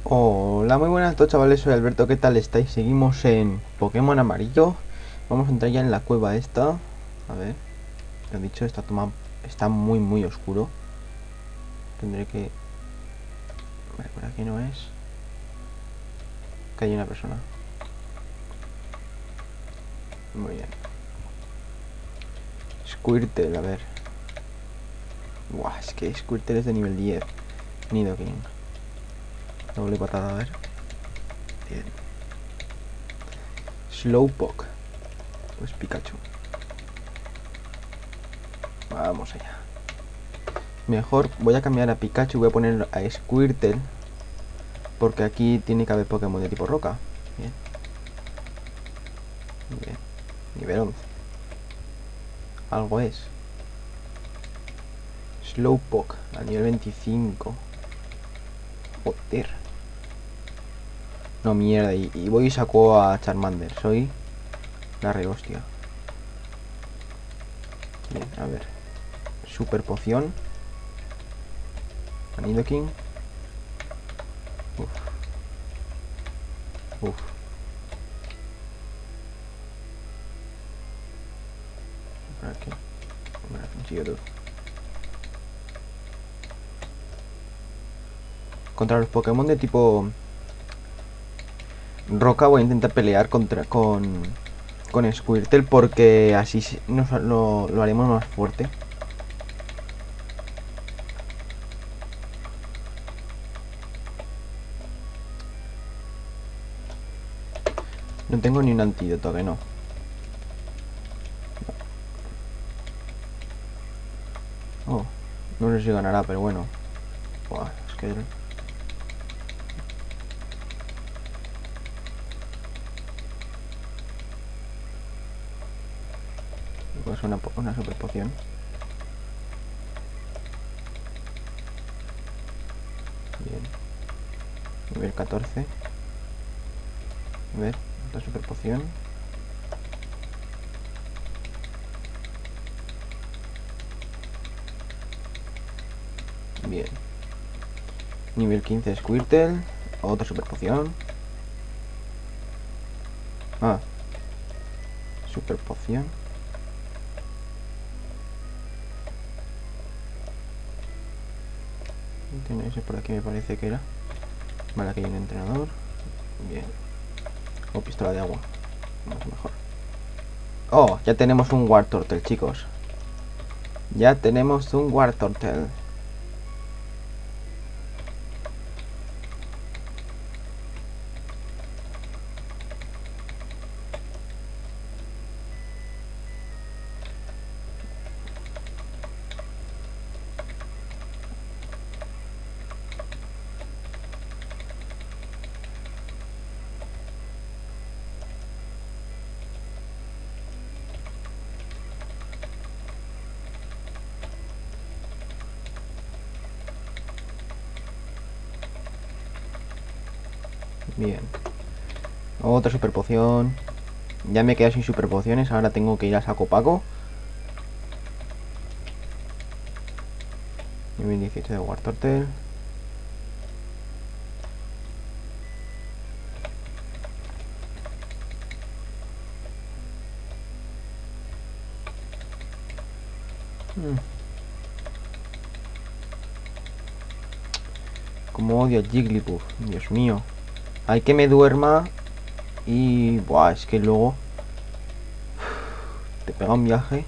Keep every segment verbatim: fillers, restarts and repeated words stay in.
Hola, muy buenas a todos, chavales, soy Alberto, ¿qué tal estáis? Seguimos en Pokémon Amarillo. Vamos a entrar ya en la cueva esta. A ver, lo dicho, esta toma está muy muy oscuro. Tendré que... Vale, por aquí no es. Que hay una persona. Muy bien. Squirtle, a ver. Buah, es que Squirtle es de nivel diez. Nidoking. Doble patada, a ver. Bien. Slowpoke. Pues Pikachu. Vamos allá. Mejor voy a cambiar a Pikachu, voy a poner a Squirtle. Porque aquí tiene que haber Pokémon de tipo roca. Bien. Bien. Nivel once. Algo es. Slowpoke a nivel veinticinco. Joder. No, mierda. Y, y voy y saco a Charmander. Soy la re hostia. Bien, a ver. Super poción. A Nidoking. Uf. Uf. Por aquí. Por aquí, un Geodude. Contra los Pokémon de tipo roca voy a intentar pelear contra con con Squirtle porque así nos lo, lo haremos más fuerte. No tengo ni un antídoto, que no. Oh, no sé si ganará, pero bueno. Buah, es que... Pues una, una super poción. Bien. Nivel catorce. A ver, otra super poción. Bien. Nivel quince Squirtle. Otra super poción. Ah. Super poción. Tiene ese por aquí, me parece que era. Vale, aquí hay un entrenador. Bien. O pistola de agua. Más mejor. Oh, ya tenemos un Wartortle, chicos. Ya tenemos un Wartortle. Bien. Otra super poción. Ya me he quedado sin super pociones. Ahora tengo que ir a saco paco. Nivel dieciocho de Wartortle. Hmm. Como odio a Jigglypuff. Dios mío. Hay que me duerma. Y... Buah, es que luego... Te pega un viaje.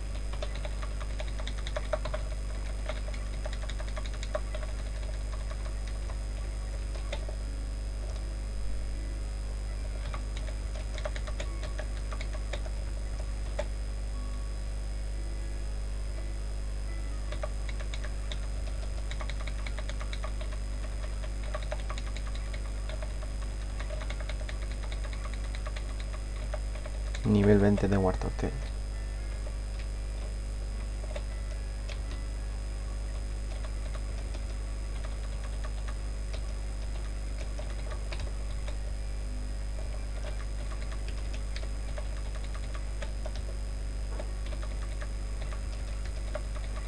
Nivel veinte de Wartortle.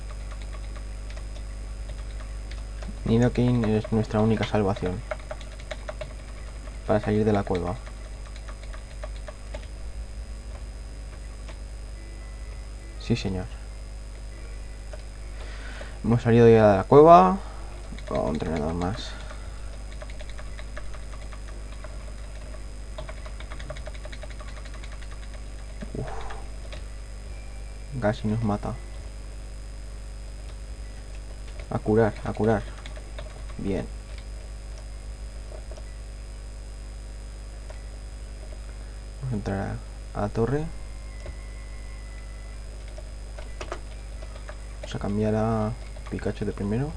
Nidoking es nuestra única salvación. para salir de la cueva. Sí, señor. Hemos salido ya de la cueva. Oh, un entrenador más. Uf. Casi nos mata. A curar, a curar. Bien. Vamos a entrar a, a la torre. Vamos a cambiar a Pikachu de primero.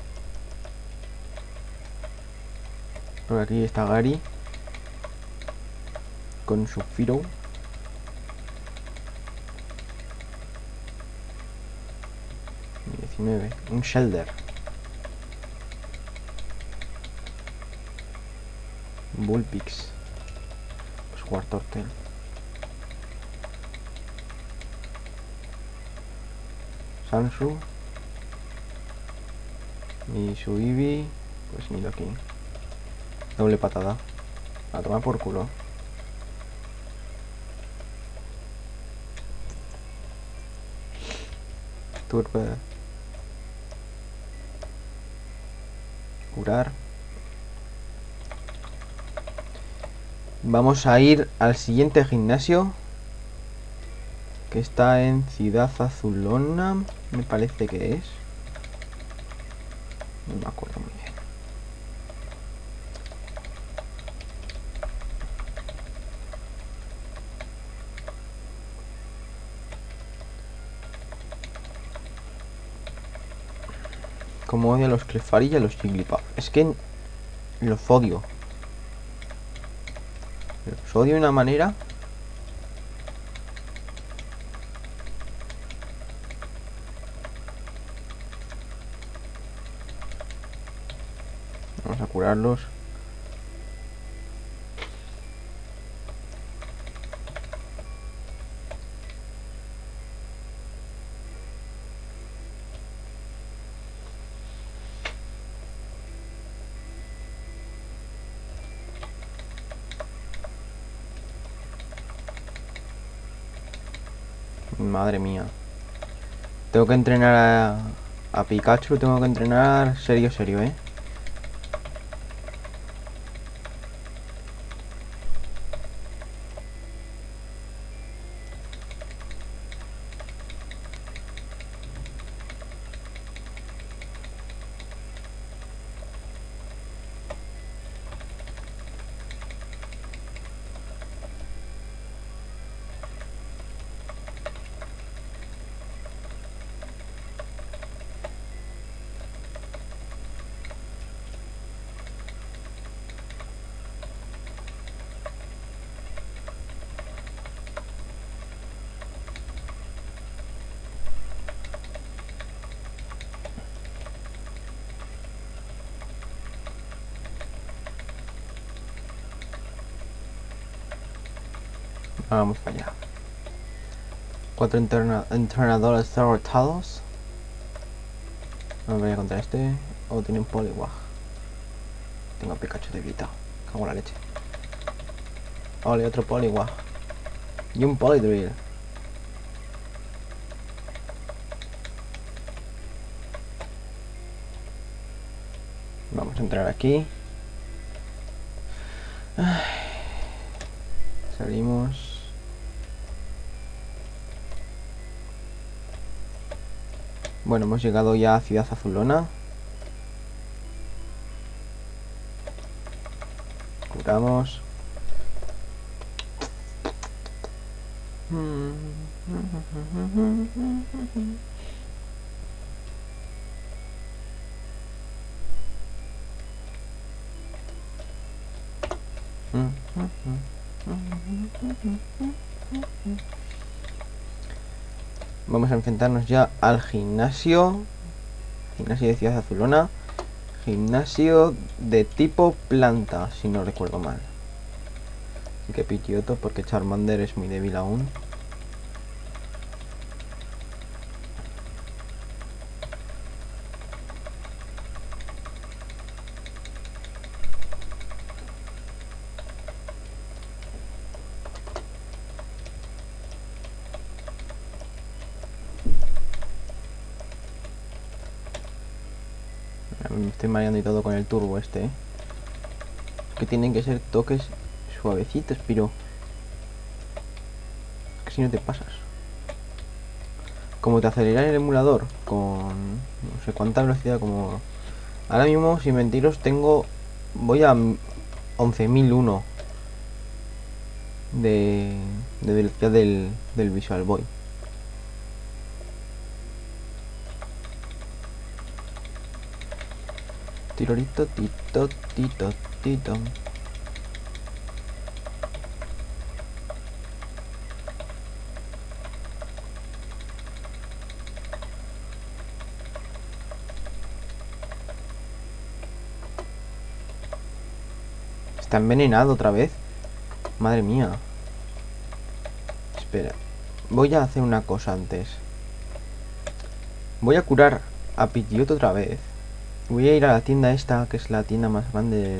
Por aquí está Gary con su Firo. diecinueve. Un Shelder. Bullpix. Pues jugar Tortel. Sansu. Y su Eevee. Pues ni lo aquí. Doble patada. A tomar por culo. Turbe. Curar. Vamos a ir al siguiente gimnasio, que está en Ciudad Azulona, me parece que es. No me acuerdo muy bien. Como odio a los Clefairy y a los Jigglypuff. Es que los odio. Los odio de una manera. Vamos a curarlos. Madre mía. Tengo que entrenar a, a Pikachu. Tengo que entrenar serio, serio, ¿eh? Vamos para allá. Cuatro interna entrenadores derrotados. No me voy a contra este. O oh, tiene un Poliwag. Tengo a Pikachu debilitado. Cago en la leche. Ole, otro Poliwag. Y un Polidrill. Vamos a entrar aquí. Ay. Salimos. Bueno, hemos llegado ya a Ciudad Azulona. Curamos. Vamos a enfrentarnos ya al gimnasio. Gimnasio de Ciudad Azulona. Gimnasio de tipo planta, si no recuerdo mal. Así que Pidgeotto, porque Charmander es muy débil aún. Me estoy mareando y todo con el turbo este, ¿eh? Que tienen que ser toques suavecitos, pero... que si no te pasas. Como te acelera el emulador con no sé cuánta velocidad, como... Ahora mismo, sin mentiros, tengo... Voy a once mil uno de, de velocidad del, del Visual Boy. Tirorito, tito, tito, tito. Está envenenado otra vez. Madre mía. Espera. Voy a hacer una cosa antes. Voy a curar a Pidgeotto otra vez. Voy a ir a la tienda esta, que es la tienda más grande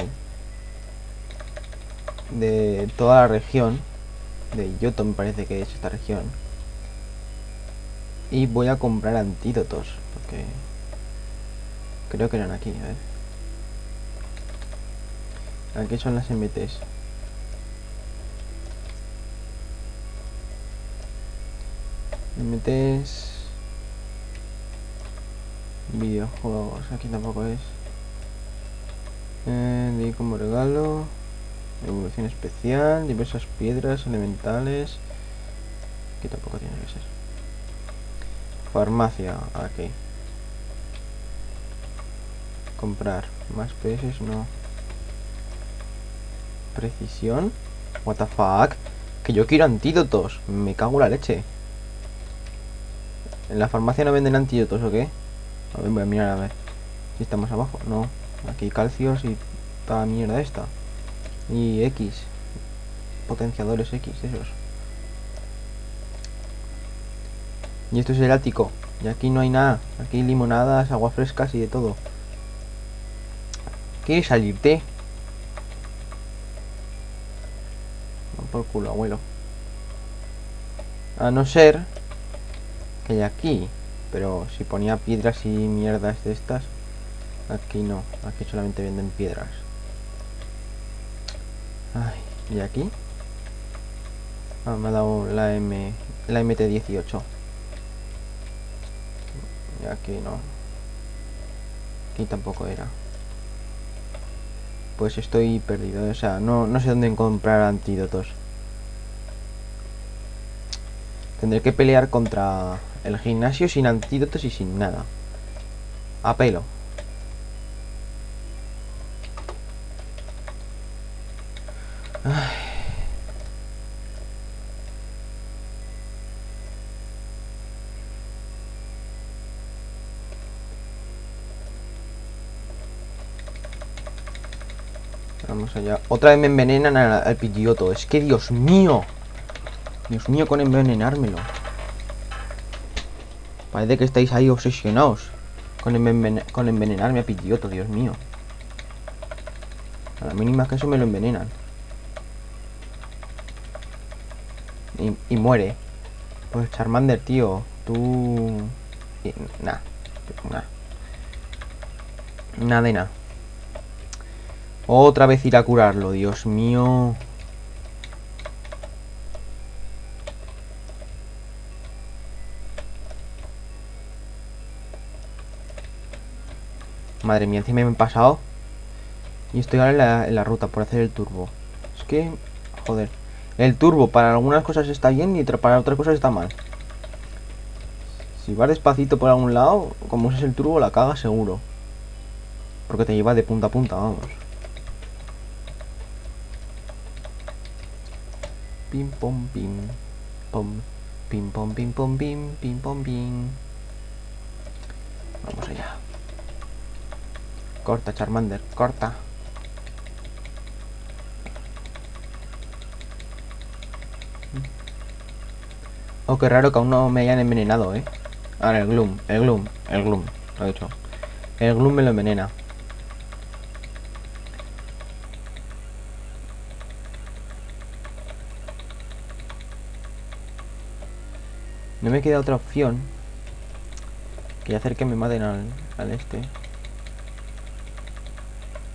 de, de toda la región. De Yoto me parece que es esta región. Y voy a comprar antídotos. Porque creo que eran aquí, a ver. Aquí son las M Ts. M Ts... Videojuegos, aquí tampoco es. Eh, di como regalo. Evolución especial, diversas piedras elementales. Aquí tampoco tiene que ser. Farmacia, aquí. Comprar, más P S, no. Precisión. What the fuck. Que yo quiero antídotos. Me cago en la leche. ¿En la farmacia no venden antídotos o qué? A ver, voy a mirar a ver si está más abajo. No, aquí calcios y toda la mierda esta. Y X. Potenciadores X, esos. Y esto es el ático. Y aquí no hay nada. Aquí hay limonadas, aguas frescas y de todo. ¿Quieres salirte? No, por culo, abuelo. A no ser que hay aquí. Pero si ponía piedras y mierdas de estas, aquí no. Aquí solamente venden piedras. Ay, ¿y aquí? Ah, me ha dado la M... La M T dieciocho. Y aquí no. Aquí tampoco era. Pues estoy perdido. O sea, no, no sé dónde comprar antídotos. Tendré que pelear contra el gimnasio sin antídotos y sin nada. A pelo. Ay. Vamos allá. Otra vez me envenenan al, al Pidgeotto. Es que Dios mío. Dios mío con envenenármelo. Parece que estáis ahí obsesionados con, enven con envenenarme a Pidgeotto, Dios mío. A la mínima que eso me lo envenenan. Y, y muere. Pues Charmander, tío. Tú... Nah. Nah. Nada de nada. Otra vez ir a curarlo, Dios mío. Madre mía, encima me he pasado. Y estoy ahora en la, en la ruta por hacer el turbo. Es que... Joder. El turbo para algunas cosas está bien y para otras cosas está mal. Si vas despacito por algún lado, como uses el turbo la cagas seguro. Porque te lleva de punta a punta, vamos. Pim pom pim pom. Pim pom pim pom pim pim pom pim. Vamos allá. Corta, Charmander, corta. Oh, qué raro que aún no me hayan envenenado, eh. Ahora el Gloom, el Gloom, el Gloom, lo he dicho. El Gloom me lo envenena. No me queda otra opción que hacer que me maten al, al este.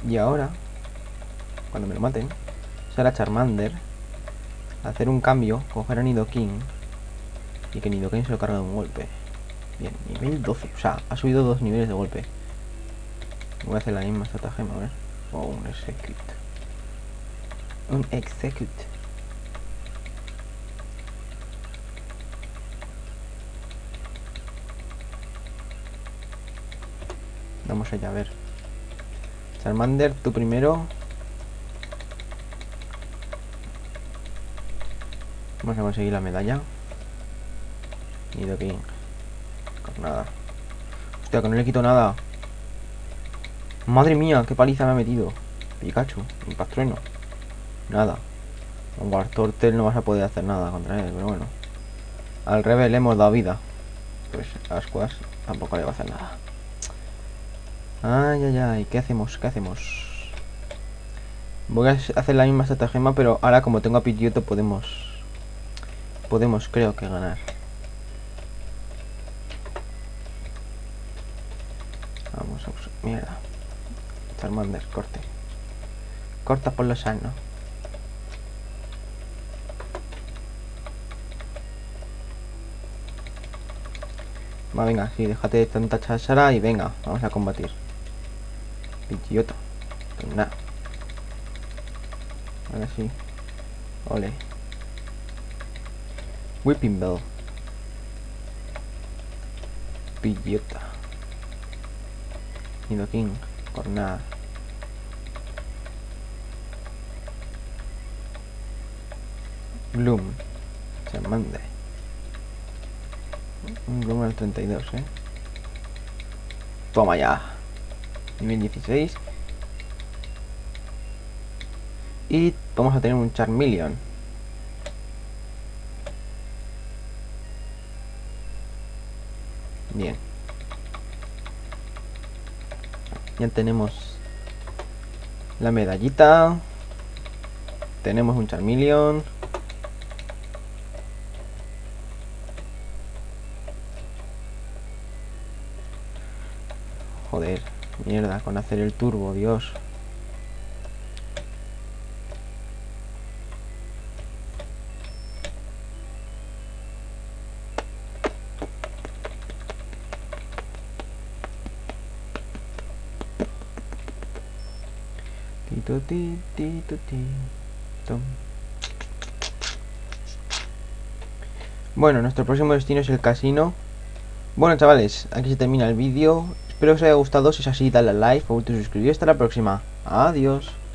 Y ahora, cuando me lo maten, será Charmander hacer un cambio, coger a Nidoking y que Nidoking se lo cargue de un golpe. Bien, nivel doce, o sea, ha subido dos niveles de golpe. Voy a hacer la misma estratagema, a ver. O un execute. Un execute. Vamos allá, a ver. Charmander, tú primero. Vamos a conseguir la medalla. Nidoking. Con nada. Hostia, que no le quito nada. Madre mía, qué paliza me ha metido. Pikachu, Impact Trueno. Nada. Con Wartortle no vas a poder hacer nada contra él, pero bueno. Al revés le hemos dado vida. Pues a Ascuas tampoco le va a hacer nada. Ay, ay, ay, ¿qué hacemos? ¿Qué hacemos? Voy a hacer la misma estratagema, pero ahora como tengo a Pidgeotto podemos... Podemos, creo que ganar. Vamos a usar... Mierda. Charmander, corte. Corta por lo sano. Va, venga, sí, déjate de tanta chachara y venga, vamos a combatir. Pidgeotto. Pues nada. Ahora sí. Ole. Whipping Bell. Pidgeotto. Nidoking. Cornada. Gloom. Charmander. Un Gloom al treinta y dos, eh. Toma ya. Nivel dieciséis. Y vamos a tener un Charmeleon. Bien. Ya tenemos la medallita. Tenemos un Charmeleon. Joder, mierda, con hacer el turbo, Dios. Tito, ti, tito, ti, tom. Bueno, nuestro próximo destino es el casino. Bueno, chavales, aquí se termina el vídeo. Espero que os haya gustado. Si es así, dale a like, favor y suscribiros. Hasta la próxima. Adiós.